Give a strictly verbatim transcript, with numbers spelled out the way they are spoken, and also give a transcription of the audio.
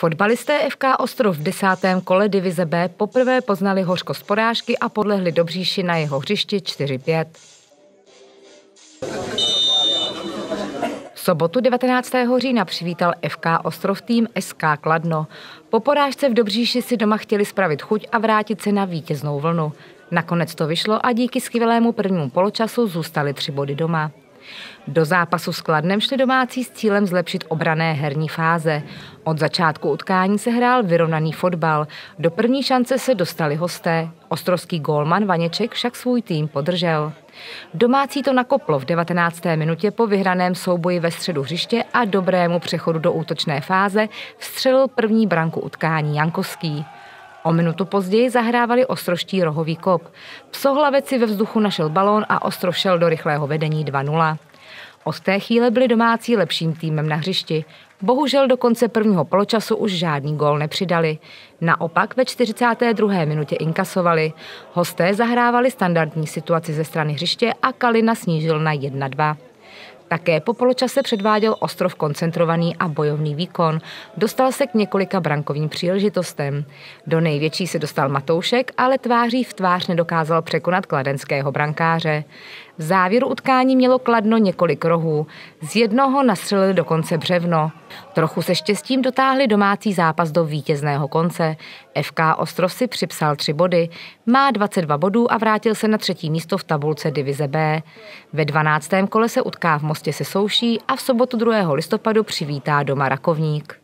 Fotbalisté F K Ostrov v desátém kole divize B poprvé poznali hořkost porážky a podlehli Dobříši na jeho hřišti čtyři pět. V sobotu devatenáctého října přivítal F K Ostrov tým S K Kladno. Po porážce v Dobříši si doma chtěli spravit chuť a vrátit se na vítěznou vlnu. Nakonec to vyšlo a díky skvělému prvnímu poločasu zůstali tři body doma. Do zápasu s Kladnem šli domácí s cílem zlepšit obranné herní fáze. Od začátku utkání se hrál vyrovnaný fotbal. Do první šance se dostali hosté. Ostrovský gólman Vaněček však svůj tým podržel. Domácí to nakoplo v devatenácté minutě po vyhraném souboji ve středu hřiště a dobrému přechodu do útočné fáze vstřelil první branku utkání Jankovský. O minutu později zahrávali ostrovští rohový kop. Psohlavec si ve vzduchu našel balón a Ostrov šel do rychlého vedení dva nula. Od té chvíle byli domácí lepším týmem na hřišti. Bohužel do konce prvního poločasu už žádný gól nepřidali. Naopak ve čtyřicáté druhé minutě inkasovali. Hosté zahrávali standardní situaci ze strany hřiště a Kalina snížil na jedna dva. Také po poločase předváděl Ostrov koncentrovaný a bojovný výkon. Dostal se k několika brankovým příležitostem. Do největší se dostal Matoušek, ale tváří v tvář nedokázal překonat kladenského brankáře. V závěru utkání mělo Kladno několik rohů. Z jednoho nastřelili dokonce břevno. Trochu se štěstím dotáhli domácí zápas do vítězného konce. F K Ostrov si připsal tři body, má dvacet dva bodů a vrátil se na třetí místo v tabulce divize B. Ve dvanáctém kole se utká v Mostě se Souší a v sobotu druhého listopadu přivítá doma Rakovník.